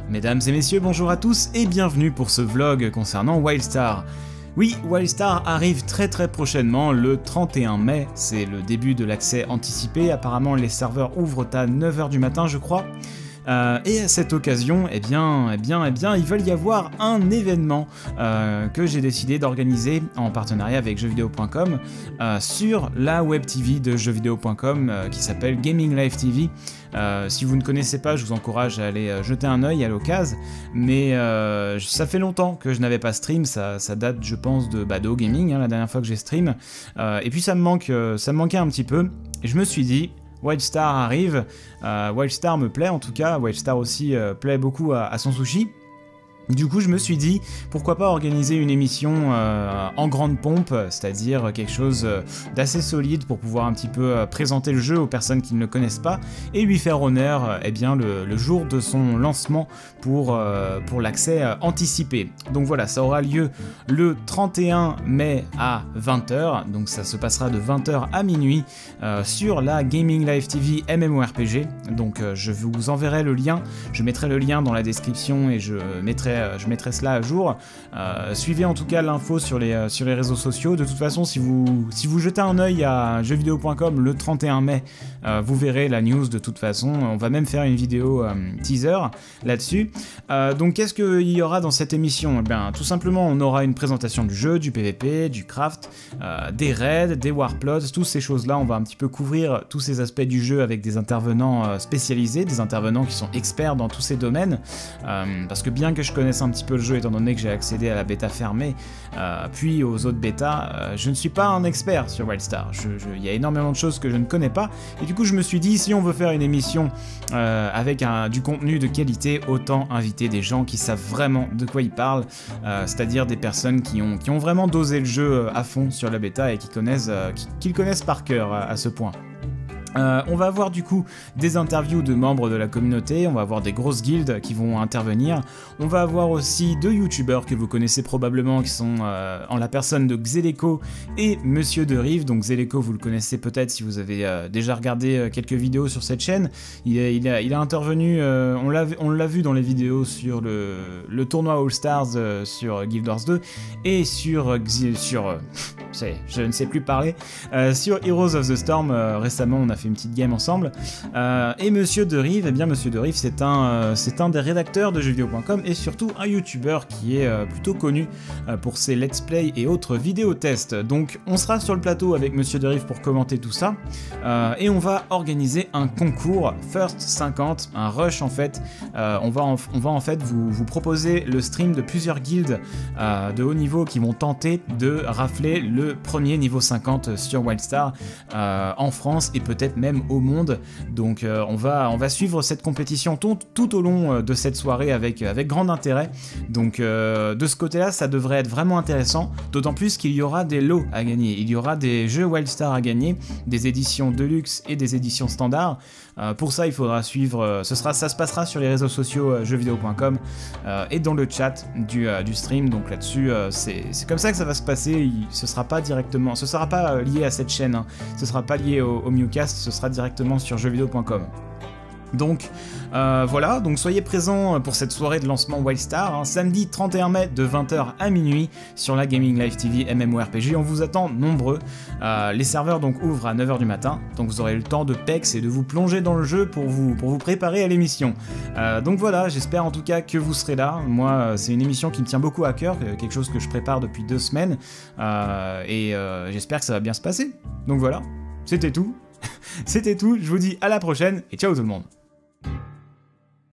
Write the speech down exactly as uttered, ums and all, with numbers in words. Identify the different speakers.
Speaker 1: Mesdames et messieurs, bonjour à tous et bienvenue pour ce vlog concernant Wildstar. Oui, Wildstar arrive très très prochainement, le trente et un mai, c'est le début de l'accès anticipé, apparemment les serveurs ouvrent à neuf heures du matin je crois. Euh, et à cette occasion, eh bien, eh bien, eh bien, il va y avoir un événement euh, que j'ai décidé d'organiser en partenariat avec jeux vidéo point com euh, sur la web T V de jeux vidéo point com euh, qui s'appelle Gaming Live T V. Euh, si vous ne connaissez pas, je vous encourage à aller euh, jeter un œil à l'occasion, mais euh, ça fait longtemps que je n'avais pas stream, ça, ça date je pense de Bado Gaming, hein, la dernière fois que j'ai stream, euh, et puis ça me, manque, euh, ça me manquait un petit peu, et je me suis dit, Wildstar arrive, euh, Wildstar me plaît en tout cas, Wildstar aussi euh, plaît beaucoup à, à Sansushi. Du coup, je me suis dit, pourquoi pas organiser une émission euh, en grande pompe, c'est-à-dire quelque chose euh, d'assez solide pour pouvoir un petit peu euh, présenter le jeu aux personnes qui ne le connaissent pas et lui faire honneur euh, eh bien, le, le jour de son lancement pour, euh, pour l'accès euh, anticipé. Donc voilà, ça aura lieu le trente et un mai à vingt heures, donc ça se passera de vingt heures à minuit euh, sur la Gaming Live T V MMORPG. Donc euh, je vous enverrai le lien, je mettrai le lien dans la description et je mettrai je mettrai cela à jour. Euh, suivez en tout cas l'info sur les, euh, sur les réseaux sociaux. De toute façon, si vous, si vous jetez un œil à jeux vidéo point com le trente et un mai, euh, vous verrez la news de toute façon. On va même faire une vidéo euh, teaser là-dessus. Euh, donc qu'est-ce qu'il y aura dans cette émission? Eh bien, tout simplement, on aura une présentation du jeu, du P V P, du craft, euh, des raids, des warplots, toutes ces choses-là. On va un petit peu couvrir tous ces aspects du jeu avec des intervenants euh, spécialisés, des intervenants qui sont experts dans tous ces domaines. Euh, parce que bien que je connaisse un petit peu le jeu étant donné que j'ai accédé à la bêta fermée euh, puis aux autres bêtas, euh, je ne suis pas un expert sur Wildstar, il y a énormément de choses que je ne connais pas et du coup je me suis dit si on veut faire une émission euh, avec un, du contenu de qualité, autant inviter des gens qui savent vraiment de quoi ils parlent, euh, c'est-à-dire des personnes qui ont, qui ont vraiment dosé le jeu à fond sur la bêta et qui connaissent, euh, qui, qui le connaissent par cœur à, à ce point. Euh, on va avoir du coup des interviews de membres de la communauté, on va avoir des grosses guildes qui vont intervenir, on va avoir aussi deux youtubeurs que vous connaissez probablement qui sont euh, en la personne de Xeleco et Monsieur de Rive. Donc Xeleco vous le connaissez peut-être si vous avez euh, déjà regardé euh, quelques vidéos sur cette chaîne, il, est, il, a, il a intervenu, euh, on l'a on l'a vu dans les vidéos sur le, le tournoi All Stars euh, sur Guild Wars deux et sur, euh, sur euh, je ne sais plus parler, euh, sur Heroes of the Storm, euh, récemment on a fait une petite game ensemble, euh, et Monsieur de Rive, eh bien Monsieur de Rive c'est un, euh, c'est un des rédacteurs de jeux vidéo point com et surtout un youtubeur qui est euh, plutôt connu euh, pour ses let's play et autres vidéos tests. Donc on sera sur le plateau avec Monsieur de Rive pour commenter tout ça, euh, et on va organiser un concours First cinquante, un rush en fait, euh, on, va en, on va en fait vous, vous proposer le stream de plusieurs guildes euh, de haut niveau qui vont tenter de rafler le premier niveau cinquante sur Wildstar euh, en France et peut-être même au monde. Donc euh, on, va, on va suivre cette compétition tout, tout au long euh, de cette soirée avec, avec grand intérêt. Donc euh, de ce côté-là, ça devrait être vraiment intéressant, d'autant plus qu'il y aura des lots à gagner. Il y aura des jeux Wildstar à gagner, des éditions Deluxe et des éditions standards. Euh, pour ça, il faudra suivre, euh, ce sera, ça se passera sur les réseaux sociaux euh, jeux vidéo point com euh, et dans le chat du, euh, du stream. Donc là-dessus, euh, c'est comme ça que ça va se passer. Il, ce sera pas directement, ce sera pas euh, lié à cette chaîne, hein. Ce sera pas lié au, au Mewcast, ce sera directement sur jeux vidéo point com. Donc euh, voilà, donc soyez présents pour cette soirée de lancement Wildstar, hein, samedi trente et un mai de vingt heures à minuit sur la Gaming Live T V MMORPG. On vous attend nombreux. Euh, les serveurs donc ouvrent à neuf heures du matin, donc vous aurez le temps de pex et de vous plonger dans le jeu pour vous, pour vous préparer à l'émission. Euh, donc voilà, j'espère en tout cas que vous serez là. Moi, c'est une émission qui me tient beaucoup à cœur, quelque chose que je prépare depuis deux semaines, euh, et euh, j'espère que ça va bien se passer. Donc voilà, c'était tout. C'était tout, je vous dis à la prochaine et ciao tout le monde.